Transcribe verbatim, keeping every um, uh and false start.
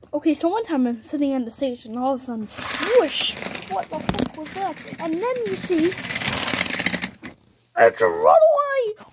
Okay, so one time I'm sitting on the stage and all of a sudden, whoosh! What the fuck was that? And then you see, it's a runaway!